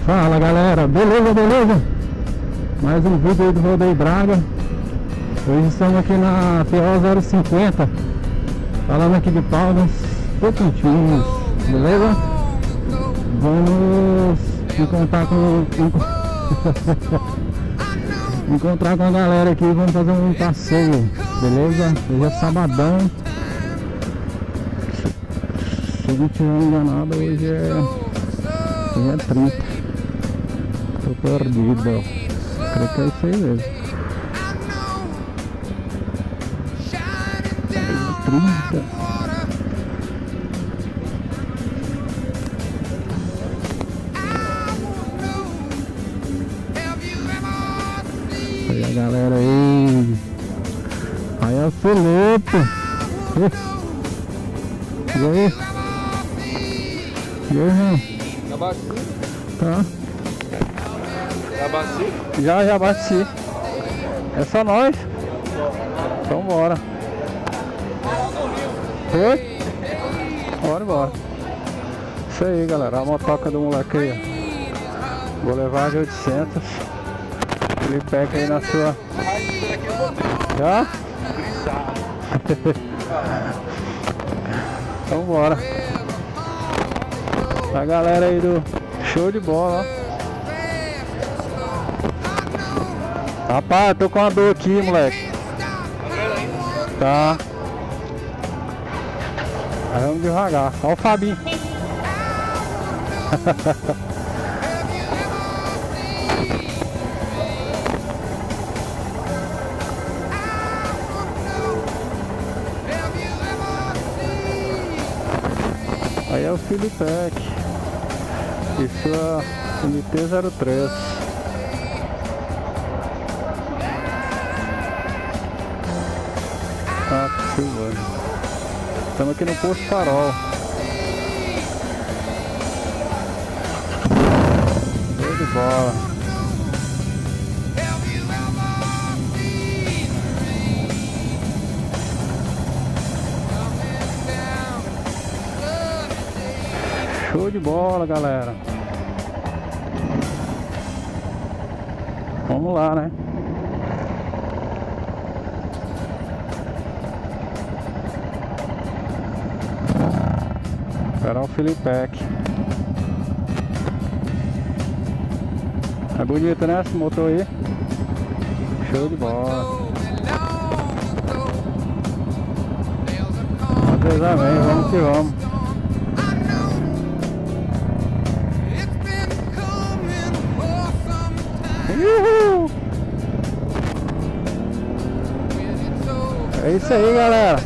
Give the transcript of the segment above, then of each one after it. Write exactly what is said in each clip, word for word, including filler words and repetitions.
Fala galera, beleza, beleza? Mais um vídeo aí do Rodeio Braga. Hoje estamos aqui na P O zero cinquenta, falando aqui de Palmas, Tocantins, beleza? Vamos encontrar com encontrar com a galera aqui, vamos fazer um passeio, beleza? Hoje é sabadão. Se não tiver enganado, hoje é, hoje é trinta. Tô perdido, creio que é isso aí mesmo. trinta. Aí a galera aí. Aí é o Felipe. E aí? E aí, irmão? Já bati? Tá. Já bati? Já, já bati. É só nós. Então bora. Foi? Bora, bora. Isso aí, galera. A motoca do moleque aí. Vou levar de oitocentos. Ele pega aí na sua. Já? Então bora. A galera aí do show de bola, ó. Rapaz, eu tô com uma dor aqui, moleque. Tá. Aí vamos devagar. Olha o Fabinho. Aí é o Filipec. Isso é M T zero três. Ah, que chuva. Estamos aqui no Posto Farol. Show de bola. Show de bola, galera. Vamos lá, né? Esperar o Filipec. É bonito, né, esse motor aí? Show de bola. Vocês amém, vamos que vamos. Uhul! É isso aí, galera.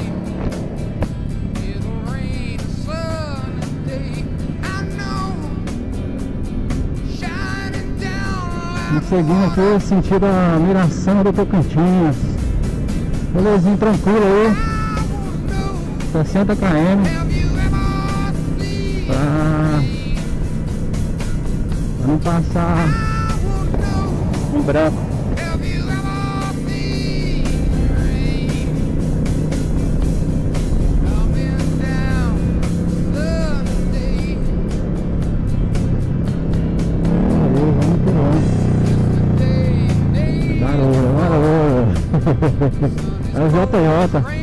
E seguindo aqui, sentido a Miração do Tocantins. Belezinho, tranquilo aí. sessenta quilômetros. Pra, pra não passar em branco. É o J J.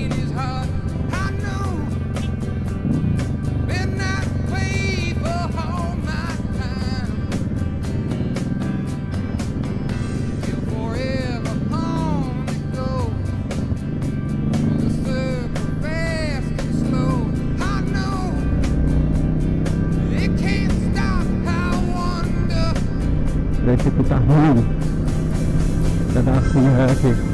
Deixa que tá ruim. Pedacinho é aqui.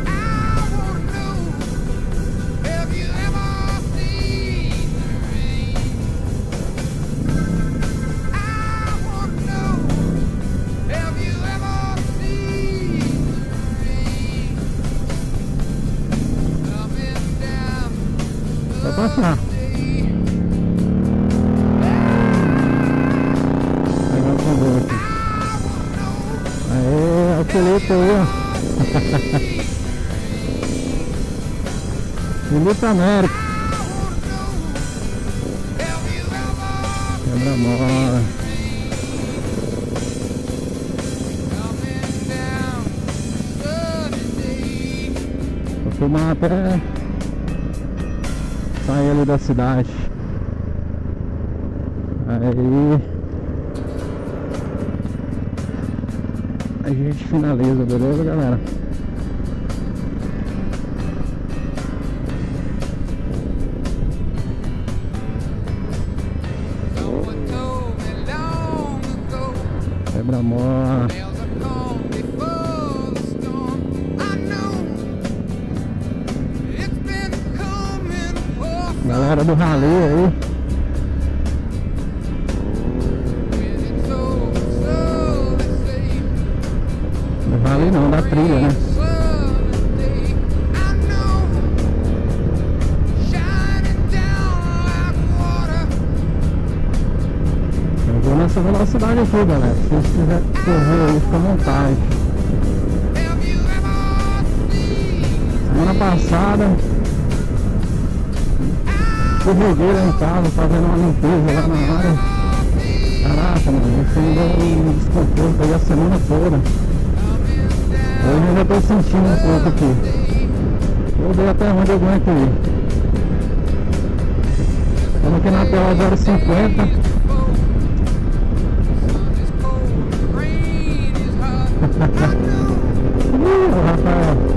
Vai passar. Aí vai com Deus aqui. Aê, o Felipe aí, ó. Felipe América. Quebra-mola. filmar até sair ali da cidade. Aí a gente finaliza, beleza, galera? Quebra-mola. Galera do rally aí. Do rally não, da trilha, né? Eu vou nessa velocidade aqui, galera. Se vocês quiserem correr aí, fica à vontade. Semana passada correguei lá em casa, fazendo uma limpeza lá na área. Caraca, mano, isso me deu um desconforto aí a semana toda. Hoje eu já tô sentindo um pouco aqui. Eu dei até onde eu aguento ir. Estamos aqui na P O zero cinquenta. Ih, Rafael.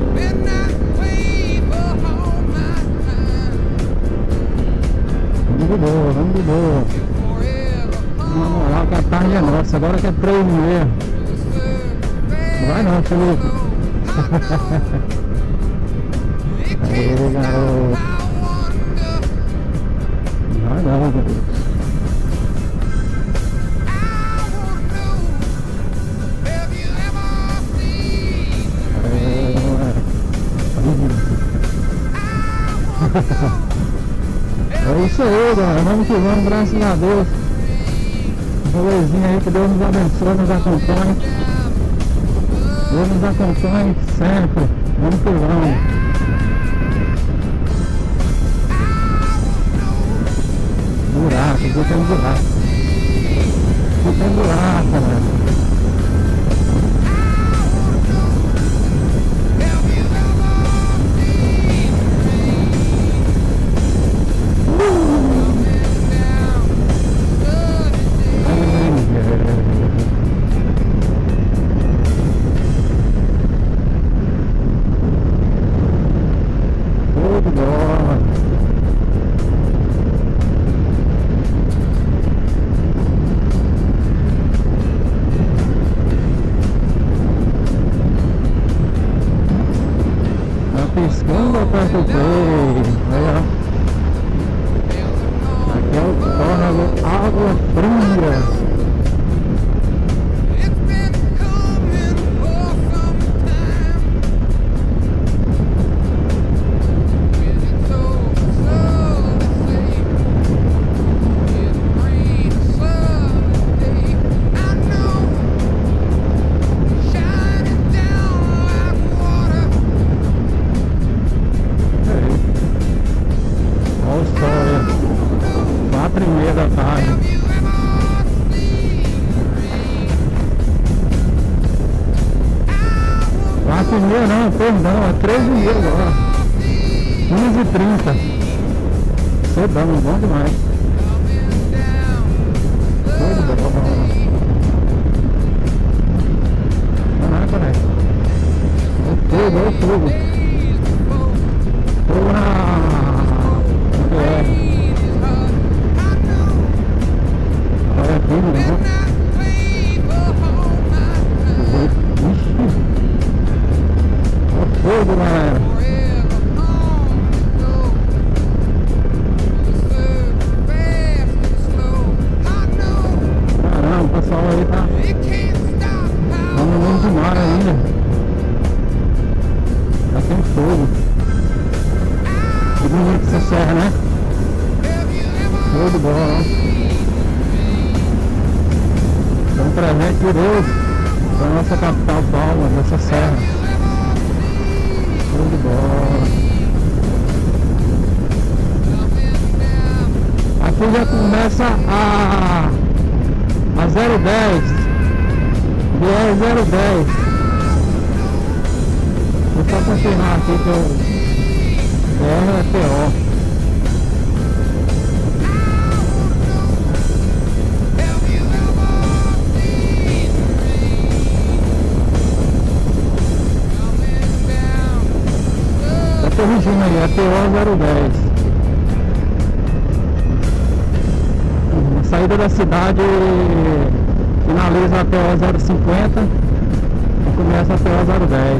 Vamos de boa, vamos de boa. Na moral, que a tarde é nossa, agora que é três e meia. Não vai não, Felipe. Aí, garoto. Não vai não, velho. É isso aí, galera. Vamos que vamos, graças a Deus. Um rolezinho aí, que Deus nos abençoe, nos acompanhe. Deus nos acompanhe sempre. Vamos que vamos. Buraco, aqui tem um buraco. Aqui tem um buraco, galera. Piscando, aperta o play. Aí, ó. Aqui é o córrego Água Fria. Quatro e meia da tarde. Quatro e meia não, perdão, é três e meia agora. Quinze e trinta. Cedão, bom demais. Tudo bom. Caraca, velho. Olha tudo, olha tudo. Fogo na... É. Olha tudo, né? Olha fogo, galera. Caramba, o pessoal aí tá andando demais ainda. Já tem fogo. Que bonito essa serra, né? Show de bola, é um presente de Deus para a nossa capital Palmas, nessa serra. Show de bola. Aqui já começa a, a zero dez, B R zero dez. Vou só confirmar aqui que eu R T O. Corrigindo aí, é T O zero dez. Na saída da cidade finaliza a T O zero cinquenta e começa a T O zero dez.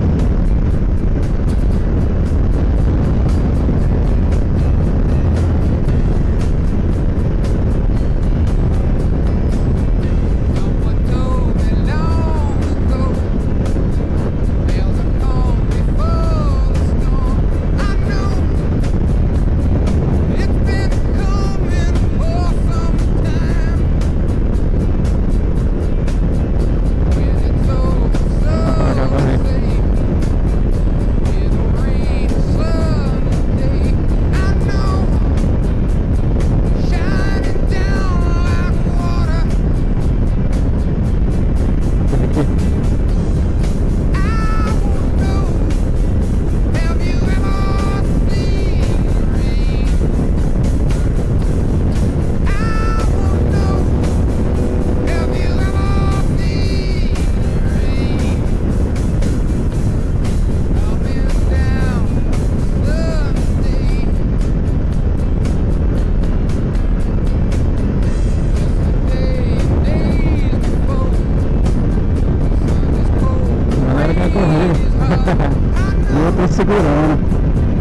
E eu tô segurando.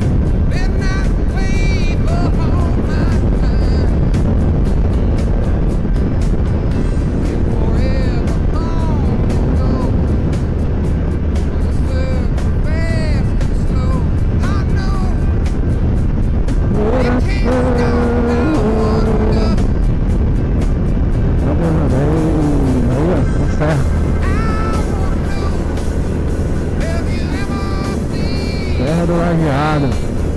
Serra do Lajeado.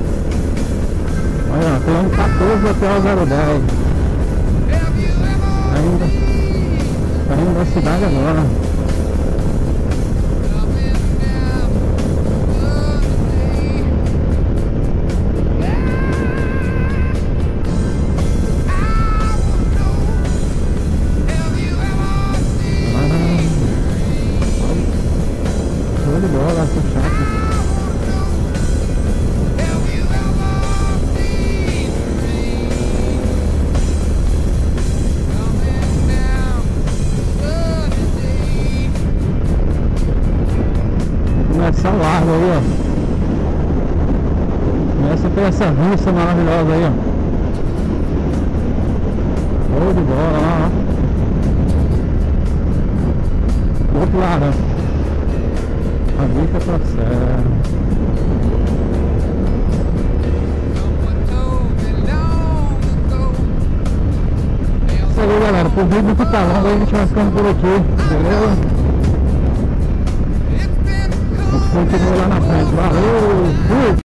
Olha, tem um quatorze até o zero dez. Ainda saindo da cidade agora. Show de bola, essa chácara. Começa largo aí, ó. Começa a ter essa vista maravilhosa aí, ó. Show de bola lá, ó. Do outro lado, ó. A vista pra serra. Isso aí, galera. Por vídeo que tá longo aí, a gente vai ficando por aqui, beleza? Continua lá na frente. Valeu! Fui!